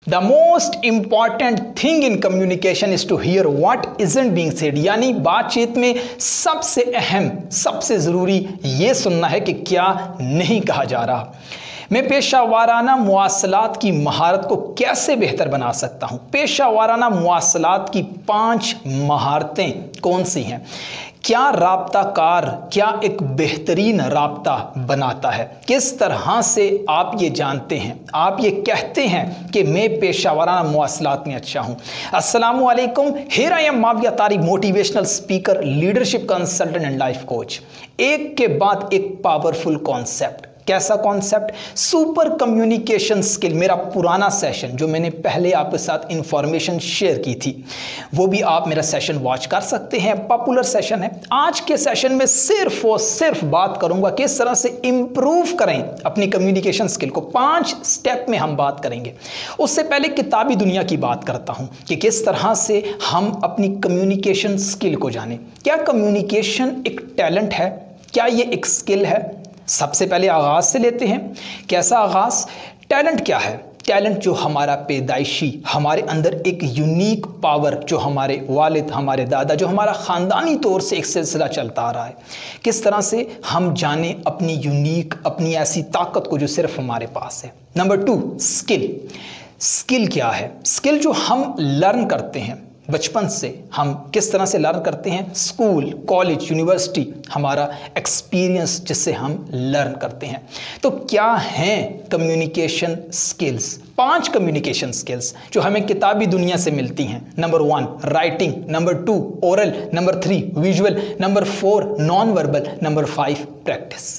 The most important thing in communication is to hear what isn't being said, यानी बातचीत में सबसे अहम, सबसे जरूरी ये सुनना है कि क्या नहीं कहा जा रहा। मैं पेशा वाराना मुआसलात की महारत को कैसे बेहतर बना सकता हूँ। पेशा वाराना मुआसलात की 5 महारतें कौन सी हैं? क्या राब्ताकार क्या एक बेहतरीन राब्ता बनाता है? किस तरह से आप ये जानते हैं, आप ये कहते हैं कि मैं पेशा वाराना मुआसलात में अच्छा हूँ। अस्सलामु अलैकुम, here I am Mavia Tariq, motivational speaker, leadership consultant and life coach. एक के बाद एक पावरफुल कॉन्सेप्ट। कैसा कॉन्सेप्ट? Super communication skill. मेरा पुराना सेशन जो मैंने पहले आपके साथ इंफॉर्मेशन शेयर की थी, वो भी आप मेरा सेशन वॉच कर सकते हैं, पॉपुलर सेशन है। आज के सेशन में सिर्फ और सिर्फ बात करूंगा किस तरह से इंप्रूव करें अपनी कम्युनिकेशन स्किल को। 5 स्टेप में हम बात करेंगे। उससे पहले किताबी दुनिया की बात करता हूं कि किस तरह से हम अपनी कम्युनिकेशन स्किल को जानें। क्या कम्युनिकेशन एक टैलेंट है? क्या ये एक स्किल है? सबसे पहले आगाज से लेते हैं। कैसा आगाज? टैलेंट क्या है? टैलेंट जो हमारा पैदाइशी, हमारे अंदर एक यूनिक पावर जो हमारे वालिद, हमारे दादा, जो हमारा ख़ानदानी तौर से एक सिलसिला चलता आ रहा है, किस तरह से हम जाने अपनी यूनिक, अपनी ऐसी ताकत को जो सिर्फ हमारे पास है। Number 2, skill. स्किल क्या है? स्किल जो हम लर्न करते हैं बचपन से। हम किस तरह से लर्न करते हैं? स्कूल, कॉलेज, यूनिवर्सिटी, हमारा एक्सपीरियंस जिससे हम लर्न करते हैं। तो क्या हैं कम्युनिकेशन स्किल्स? 5 कम्युनिकेशन स्किल्स जो हमें किताबी दुनिया से मिलती हैं। Number 1 writing, number 2 oral, number 3 visual, number 4 non verbal, number 5 practice.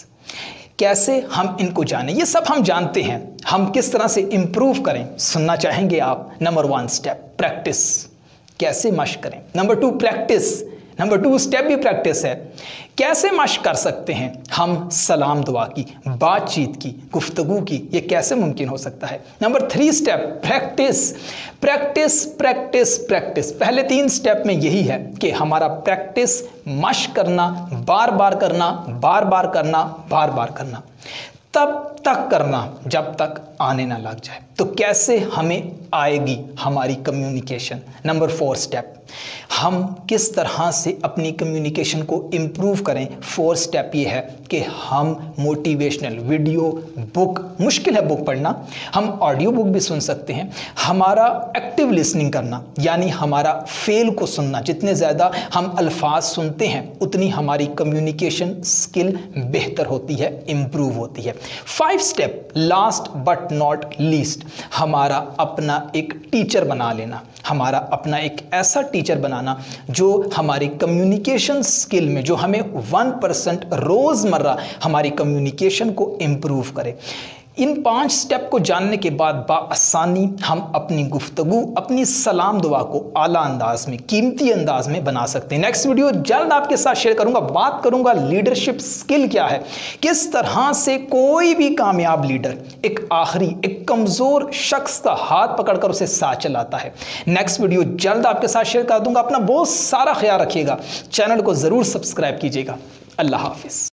कैसे हम इनको जानें? ये सब हम जानते हैं, हम किस तरह से इंप्रूव करें सुनना चाहेंगे आप। Number 1 step practice. कैसे मशक करें? Number 2 practice. नंबर 2 स्टेप भी प्रैक्टिस है। कैसे मशक कर सकते हैं हम सलाम दुआ की, बातचीत की, गुफ्तगू की? ये कैसे मुमकिन हो सकता है? Number 3 step practice. Practice practice practice. पहले 3 स्टेप में यही है कि हमारा प्रैक्टिस, मशक करना, बार बार करना, बार बार करना, बार बार करना, तब तक करना जब तक आने ना लग जाए। तो कैसे हमें आएगी हमारी कम्युनिकेशन? नंबर 4 स्टेप, हम किस तरह से अपनी कम्युनिकेशन को इम्प्रूव करें? 4 स्टेप ये है कि हम मोटिवेशनल वीडियो, बुक, मुश्किल है बुक पढ़ना, हम ऑडियो बुक भी सुन सकते हैं। हमारा एक्टिव लिसनिंग करना, यानी हमारा फेल को सुनना। जितने ज़्यादा हम अल्फाज सुनते हैं उतनी हमारी कम्युनिकेशन स्किल बेहतर होती है, इम्प्रूव होती है। 5 step, last but not least, हमारा अपना एक टीचर बना लेना, हमारा अपना एक ऐसा टीचर बनाना जो हमारी कम्युनिकेशन स्किल में, जो हमें 1% रोज़मर्रा हमारी कम्युनिकेशन को इम्प्रूव करे। इन 5 स्टेप को जानने के बाद बाआसानी हम अपनी गुफ्तगू, अपनी सलाम दुआ को आला अंदाज में, कीमती अंदाज में बना सकते हैं। नेक्स्ट वीडियो जल्द आपके साथ शेयर करूंगा। बात करूंगा लीडरशिप स्किल क्या है, किस तरह से कोई भी कामयाब लीडर एक आखिरी, एक कमज़ोर शख्स का हाथ पकड़कर उसे साथ चलाता है। नेक्स्ट वीडियो जल्द आपके साथ शेयर कर दूंगा। अपना बहुत सारा ख्याल रखिएगा, चैनल को ज़रूर सब्सक्राइब कीजिएगा। अल्लाह हाफिज़।